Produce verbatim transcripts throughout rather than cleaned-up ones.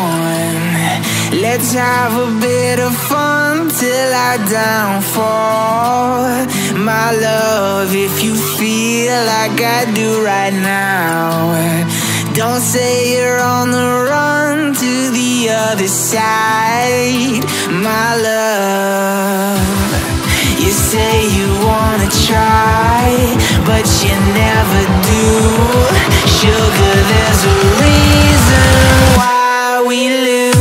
want. Let's have a bit of fun till I downfall. My love, if you feel like I do right now, don't say you're on the run to the other side. My love, you say you wanna try, but you never do. Sugar, there's a reason why we lose.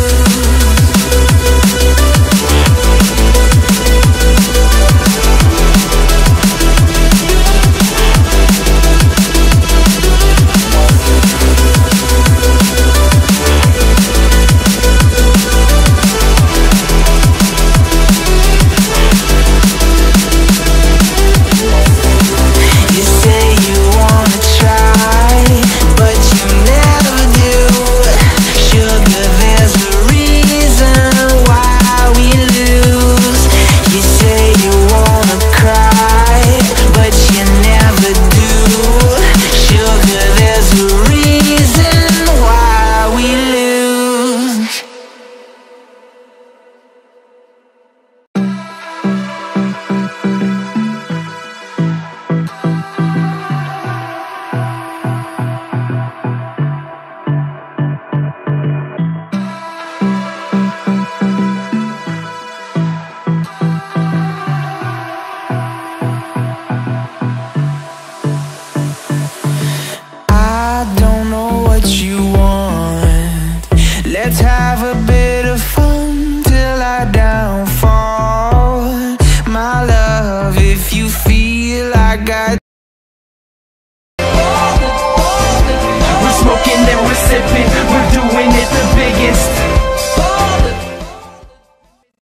Let's have a bit of fun till I downfall. My love, if you feel like I we're smoking and we're sipping.